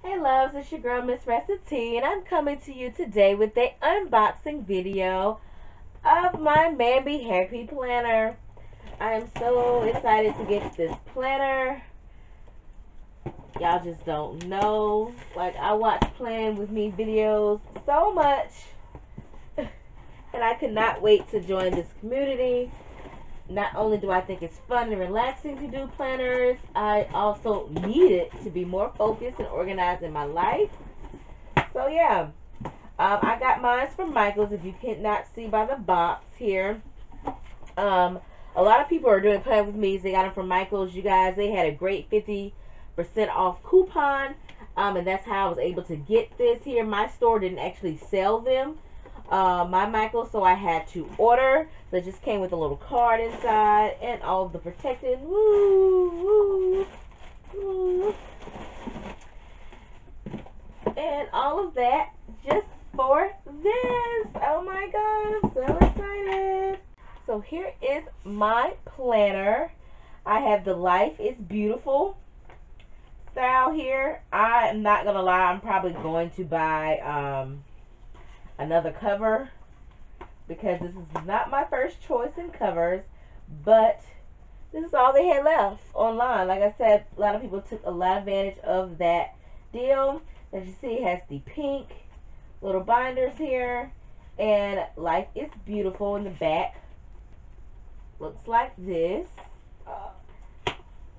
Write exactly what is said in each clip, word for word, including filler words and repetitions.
Hey loves, it's your girl MissRessaT, and I'm coming to you today with a unboxing video of my Mambi Happy Planner. I am so excited to get this planner. Y'all just don't know. Like, I watch Plan With Me videos so much, and I cannot wait to join this community. Not only do I think it's fun and relaxing to do planners, I also need it to be more focused and organized in my life. So yeah, um, I got mine from Michael's, if you cannot see by the box here. Um, a lot of people are doing Plan With Me. They got them from Michael's. You guys, they had a great fifty percent off coupon, um, and that's how I was able to get this here. My store didn't actually sell them. Uh, my Michael, so I had to order. So it just came with a little card inside and all of the protected. Woo, woo, woo. And all of that just for this. Oh my god, I'm so excited. So here is my planner. I have the Life is Beautiful style here. I'm not gonna lie, I'm probably going to buy um another cover, because this is not my first choice in covers, but this is all they had left online. Like I said, a lot of people took a lot of advantage of that deal. As you see, it has the pink little binders here, and Life is Beautiful in the back. Looks like this. Uh,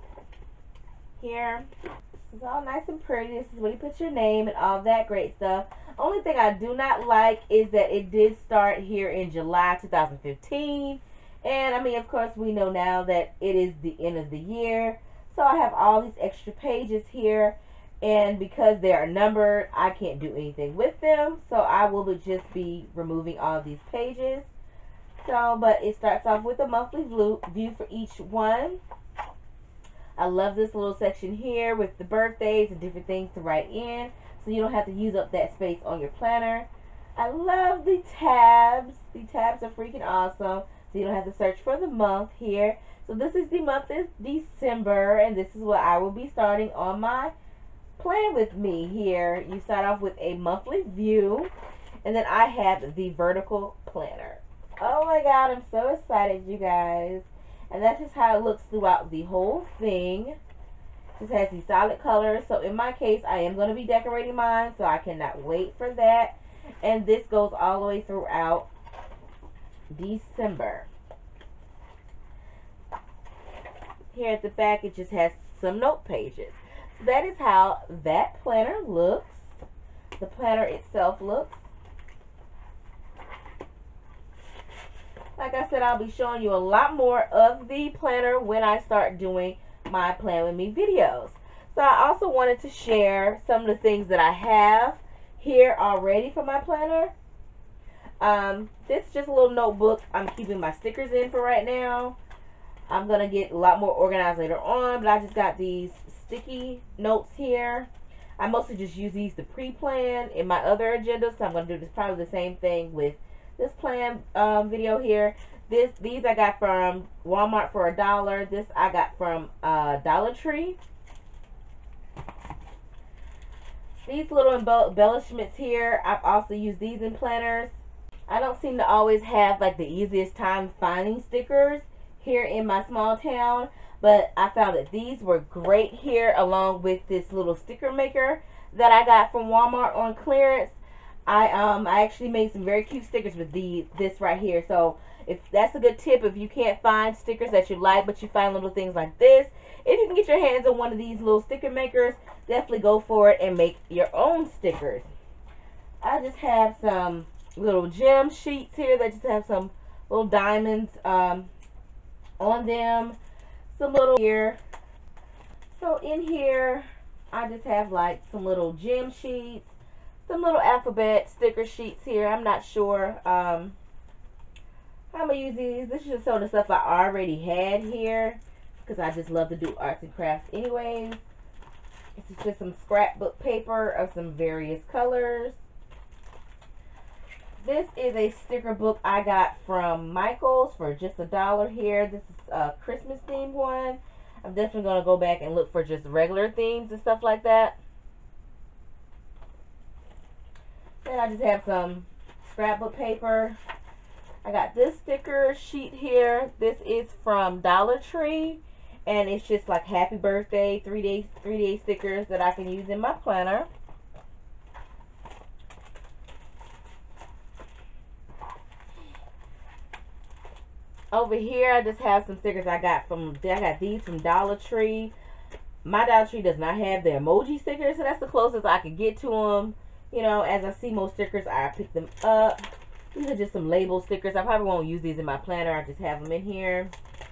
here. It's all nice and pretty. This is where you put your name and all that great stuff. Only thing I do not like is that it did start here in July two thousand fifteen. And I mean, of course, we know now that it is the end of the year. So I have all these extra pages here. And because they are numbered, I can't do anything with them. So I will just be removing all of these pages. So, but it starts off with a monthly view for each one. I love this little section here with the birthdays and different things to write in, so you don't have to use up that space on your planner. I love the tabs. The tabs are freaking awesome, so you don't have to search for the month here. So this is the month of December, and this is what I will be starting on my Plan With Me here. You start off with a monthly view, and then I have the vertical planner. Oh my god, I'm so excited, you guys. And that's just how it looks throughout the whole thing. This has the solid colors. So in my case, I am going to be decorating mine. So I cannot wait for that. And this goes all the way throughout December. Here at the back, it just has some note pages. So that is how that planner looks. The planner itself looks. Like I said, I'll be showing you a lot more of the planner when I start doing my Plan With Me videos. So I also wanted to share some of the things that I have here already for my planner. Um, this is just a little notebook I'm keeping my stickers in for right now. I'm going to get a lot more organized later on, but I just got these sticky notes here. I mostly just use these to pre-plan in my other agenda, so I'm going to do this probably the same thing with this plan um, video here. This these I got from Walmart for a dollar. This I got from uh, Dollar Tree. These little embellishments here, I've also used these in planners. I don't seem to always have like the easiest time finding stickers here in my small town, but I found that these were great here, along with this little sticker maker that I got from Walmart on clearance. I um I actually made some very cute stickers with the this right here. So if that's a good tip, if you can't find stickers that you like, but you find little things like this, if you can get your hands on one of these little sticker makers, definitely go for it and make your own stickers. I just have some little gem sheets here that just have some little diamonds um on them. Some little here. So in here, I just have like some little gem sheets. Some little alphabet sticker sheets here. I'm not sure um, how I'm going to use these. This is just some of the stuff I already had here, because I just love to do arts and crafts anyways. This is just some scrapbook paper of some various colors. This is a sticker book I got from Michael's for just a dollar here. This is a Christmas themed one. I'm definitely going to go back and look for just regular themes and stuff like that. Then I just have some scrapbook paper. I got this sticker sheet here. This is from Dollar Tree, and it's just like happy birthday, three day, three day stickers that I can use in my planner. Over here, I just have some stickers I got from, I got these from Dollar Tree. My Dollar Tree does not have the emoji stickers, so that's the closest I could get to them. You know, as I see most stickers, I pick them up. These are just some label stickers. I probably won't use these in my planner. I just have them in here.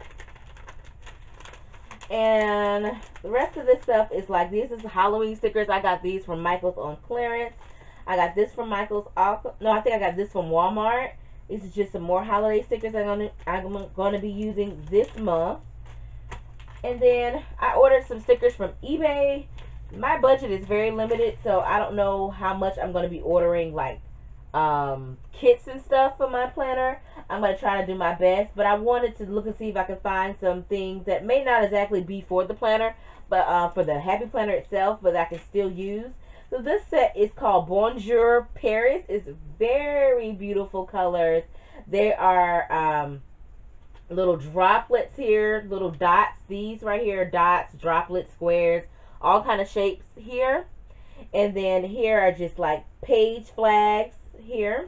And the rest of this stuff is like, these is Halloween stickers. I got these from Michael's on clearance. I got this from Michael's. No, I think I got this from Walmart. This is just some more holiday stickers I'm gonna I'm gonna be using this month. And then I ordered some stickers from eBay. My budget is very limited, so I don't know how much I'm gonna be ordering, like um, kits and stuff for my planner. I'm gonna try to do my best, but I wanted to look and see if I can find some things that may not exactly be for the planner, but uh, for the Happy Planner itself, but I can still use. So this set is called Bonjour Paris. It's very beautiful colors. There are um, little droplets here, little dots. These right here, dots, droplets, squares, all kind of shapes here. And then here are just like page flags here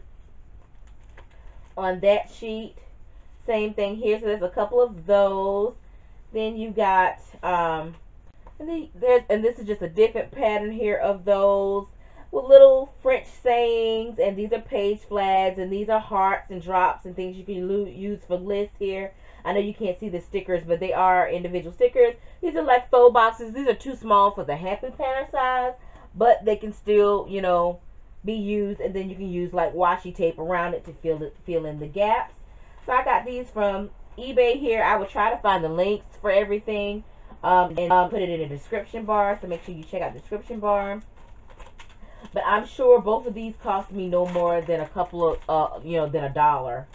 on that sheet. Same thing here. So there's a couple of those. Then you got um, And then there's, and this is just a different pattern here of those with little French sayings, and these are page flags, and these are hearts and drops and things you can use for lists here. I know you can't see the stickers, but they are individual stickers. These are like faux boxes. These are too small for the Happy Planner size, but they can still, you know, be used, and then you can use like washi tape around it to fill it, fill in the gaps. So I got these from eBay here. I will try to find the links for everything. Um, and um, put it in the description bar, so make sure you check out the description bar. But I'm sure both of these cost me no more than a couple of, uh, you know, than a dollar.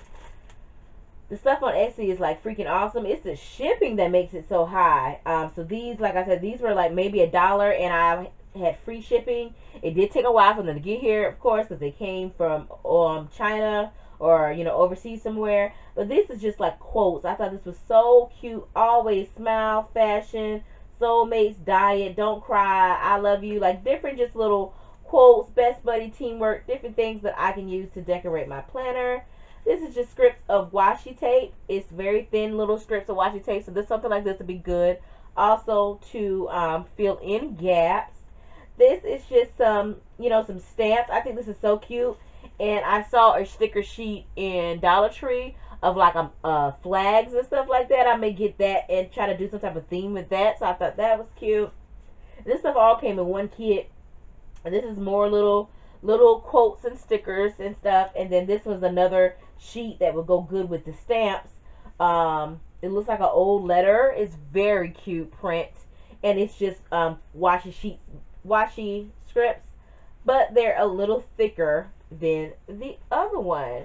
The stuff on Etsy is like freaking awesome. It's the shipping that makes it so high. Um, so these, like I said, these were like maybe a dollar, and I had free shipping. It did take a while for them to get here, of course, because they came from um, China or, you know, overseas somewhere. But this is just like quotes. I thought this was so cute. Always smile, fashion, soulmates, diet, don't cry, I love you. Like different just little quotes, best buddy, teamwork, different things that I can use to decorate my planner. This is just strips of washi tape. It's very thin little strips of washi tape. So this something like this would be good. Also to um, fill in gaps. This is just some, you know, some stamps. I think this is so cute. And I saw a sticker sheet in Dollar Tree of like a, uh, flags and stuff like that. I may get that and try to do some type of theme with that. So I thought that was cute. This stuff all came in one kit. And this is more little little quotes and stickers and stuff. And then this was another sheet that would go good with the stamps. Um, it looks like an old letter. It's very cute print. And it's just um, washi sheets, washi strips. But they're a little thicker than the other one.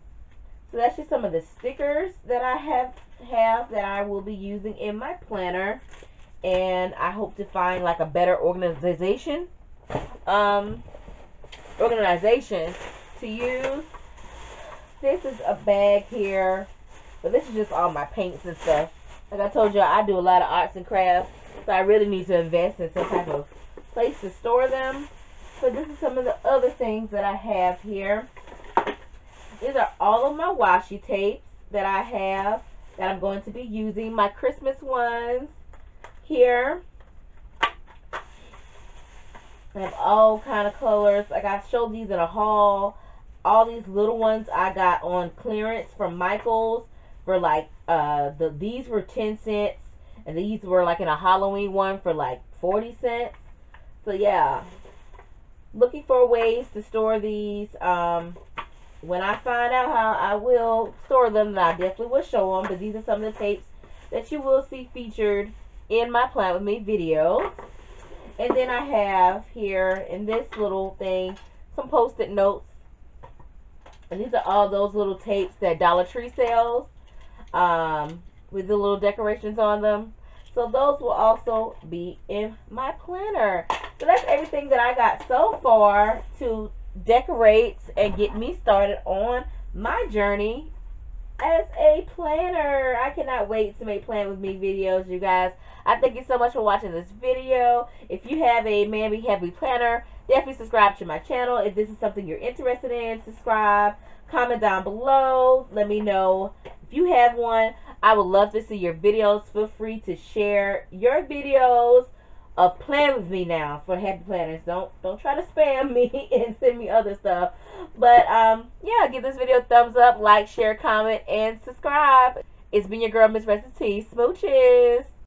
So that's just some of the stickers that I have have that I will be using in my planner, and I hope to find like a better organization um organization to use. This is a bag here, but this is just all my paints and stuff. Like I told you, I do a lot of arts and crafts, so I really need to invest in some type of place to store them. So this is some of the other things that I have here. These are all of my washi tapes that I have that I'm going to be using. My Christmas ones here. I have all kind of colors. Like I showed these in a haul. All these little ones I got on clearance from Michael's for like, uh, the these were ten cents. And these were like in a Halloween one for like forty cents. So yeah. Looking for ways to store these. Um, when I find out how I will store them, I definitely will show them. But these are some of the tapes that you will see featured in my Plan With Me videos. And then I have here in this little thing some post-it notes. And these are all those little tapes that Dollar Tree sells um, with the little decorations on them. So those will also be in my planner. So that's everything that I got so far to decorate and get me started on my journey as a planner. I cannot wait to make Plan With Me videos, you guys. I thank you so much for watching this video. If you have a Mambi Heavy Planner, definitely subscribe to my channel. If this is something you're interested in, subscribe. Comment down below. Let me know if you have one. I would love to see your videos. Feel free to share your videos of Plan With Me now for happy planners. Don't don't try to spam me and send me other stuff. But um yeah, give this video a thumbs up, like, share, comment, and subscribe. It's been your girl, MissRessaT. Smooches.